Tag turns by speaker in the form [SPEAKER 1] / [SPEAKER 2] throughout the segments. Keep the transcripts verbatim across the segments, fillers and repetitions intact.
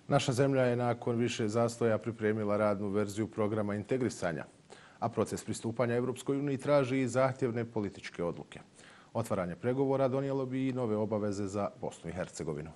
[SPEAKER 1] Naša zemlja je nakon više zastoja pripremila radnu verziju programa integrisanja, a proces pristupanja Europskoj uniji traži i zahtjevne političke odluke. Otvaranje pregovora donijelo bi i nove obaveze za Bosnu i Hercegovinu.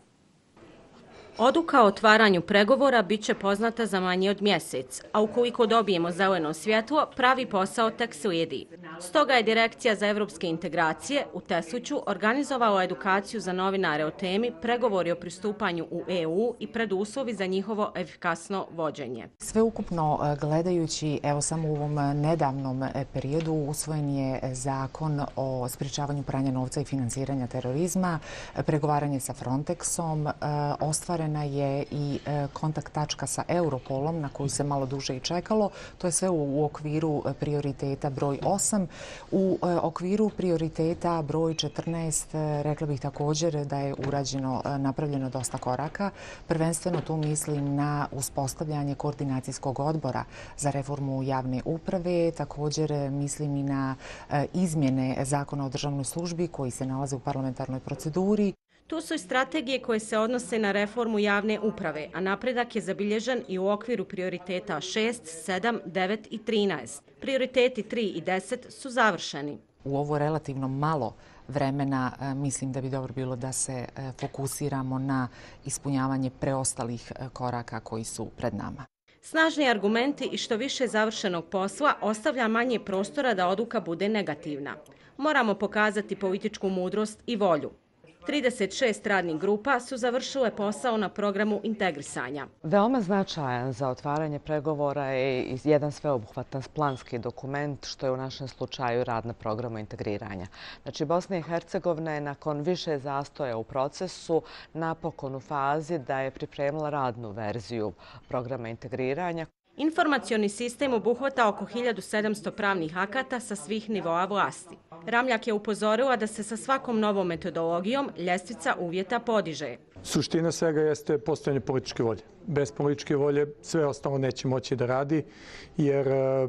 [SPEAKER 2] Odluka o otvaranju pregovora bit će poznata za manje od mjesec, a ukoliko dobijemo zeleno svjetlo, pravi posao tek slijedi. Stoga je Direkcija za evropske integracije u Tesliću organizovala edukaciju za novinare o temi pregovori o pristupanju u E U i preduslovi za njihovo efikasno vođenje.
[SPEAKER 3] Sveukupno gledajući, evo samo u ovom nedavnom periodu usvojen je zakon o sprječavanju pranja novca i financiranja terorizma, pregovaranje sa Frontexom, ostvaren je i kontakt tačka sa Europolom na koju se malo duže i čekalo. To je sve u okviru prioriteta broj osam. U okviru prioriteta broj četrnaest rekla bih također da je urađeno, napravljeno dosta koraka. Prvenstveno tu mislim na uspostavljanje koordinacijskog odbora za reformu javne uprave. Također mislim i na izmjene zakona o državnoj službi koji se nalaze u parlamentarnoj proceduri.
[SPEAKER 2] Tu su i strategije koje se odnose na reformu javne uprave, a napredak je zabilježen i u okviru prioriteta šest, sedam, devet i trinaest. Prioriteti tri i deset su završeni.
[SPEAKER 3] U ovo relativno malo vremena mislim da bi dobro bilo da se fokusiramo na ispunjavanje preostalih koraka koji su pred nama.
[SPEAKER 2] Snažni argumenti i što više završenog posla ostavlja manje prostora da odluka bude negativna. Moramo pokazati političku mudrost i volju. trideset šest radnih grupa su završile posao na programu integrisanja.
[SPEAKER 4] Veoma značajan za otvaranje pregovora je jedan sveobuhvatan planski dokument, što je u našem slučaju rad na programu integriranja. Znači, Bosna i Hercegovina je nakon više zastoja u procesu napokon u fazi da je pripremila radnu verziju programa integriranja.
[SPEAKER 2] Informacioni sistem obuhvata oko hiljadu sedamsto pravnih akata sa svih nivoa vlasti. Ramljak je upozorila da se sa svakom novom metodologijom ljestvica uvjeta podiže.
[SPEAKER 5] Suština svega jeste postojanje političke volje. Bez političke volje sve ostalo neće moći da radi, jer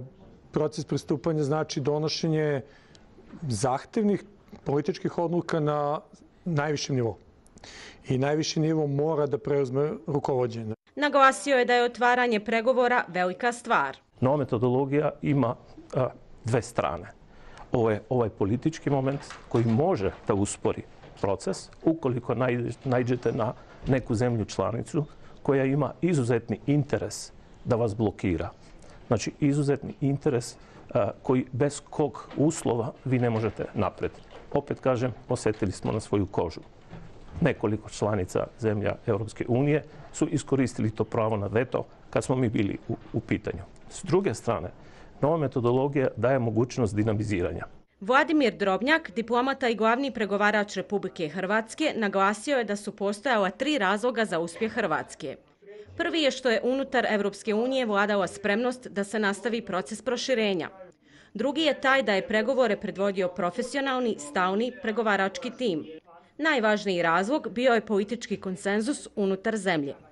[SPEAKER 5] proces pristupanja znači donošenje zahtevnih političkih odluka na najvišem nivou. I najviši nivo mora da preuzme rukovođenje.
[SPEAKER 2] Naglasio je da je otvaranje pregovora velika stvar.
[SPEAKER 6] Nova metodologija ima a, dve strane. Ovo je ovaj politički moment koji može da uspori proces ukoliko naiđete na neku zemlju članicu koja ima izuzetni interes da vas blokira. Znači, izuzetni interes a, koji bez kog uslova vi ne možete napred. Opet kažem, osjetili smo na svoju kožu. Nekoliko članica zemlja Europske unije su iskoristili to pravo na veto kad smo mi bili u, u pitanju. S druge strane, nova metodologija daje mogućnost dinamiziranja.
[SPEAKER 2] Vladimir Drobnjak, diplomata i glavni pregovarač Republike Hrvatske, naglasio je da su postojala tri razloga za uspjeh Hrvatske. Prvi je što je unutar Europske unije vladala spremnost da se nastavi proces proširenja. Drugi je taj da je pregovore predvodio profesionalni, stalni pregovarački tim. Najvažniji razlog bio je politički konsenzus unutar zemlje.